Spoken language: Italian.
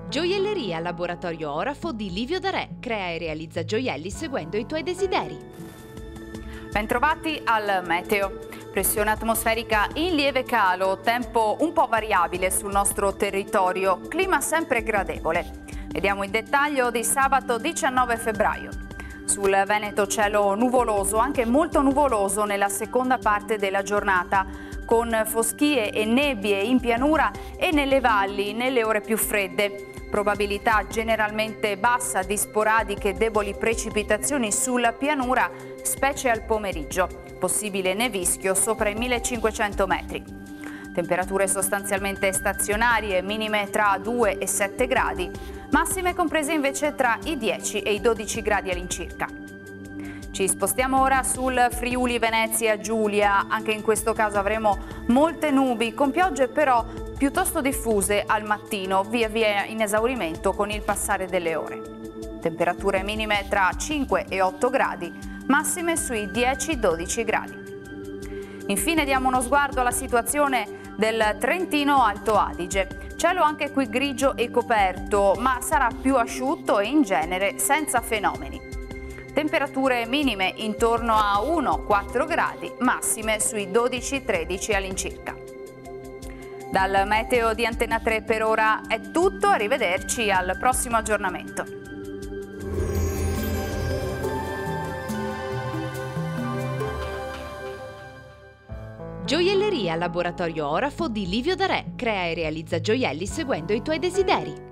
Gioielleria Laboratorio Orafo di Livio Darè crea e realizza gioielli seguendo i tuoi desideri. Bentrovati al meteo. Pressione atmosferica in lieve calo, tempo un po' variabile sul nostro territorio, clima sempre gradevole. Vediamo il dettaglio di sabato 19 febbraio. Sul Veneto cielo nuvoloso, anche molto nuvoloso nella seconda parte della giornata, con foschie e nebbie in pianura e nelle valli nelle ore più fredde. Probabilità generalmente bassa di sporadiche deboli precipitazioni sulla pianura, specie al pomeriggio. Possibile nevischio sopra i 1500 metri. Temperature sostanzialmente stazionarie, minime tra 2 e 7 gradi, massime comprese invece tra i 10 e i 12 gradi all'incirca. Ci spostiamo ora sul Friuli Venezia Giulia, anche in questo caso avremo molte nubi, con piogge però piuttosto diffuse al mattino, via via in esaurimento con il passare delle ore. Temperature minime tra 5 e 8 gradi, massime sui 10-12 gradi. Infine diamo uno sguardo alla situazione del Trentino Alto Adige. Cielo anche qui grigio e coperto, ma sarà più asciutto e in genere senza fenomeni. Temperature minime intorno a 1-4 gradi, massime sui 12-13 all'incirca. Dal meteo di Antena 3 per ora è tutto, arrivederci al prossimo aggiornamento. Gioielleria Laboratorio Orafo di Livio Darè crea e realizza gioielli seguendo i tuoi desideri.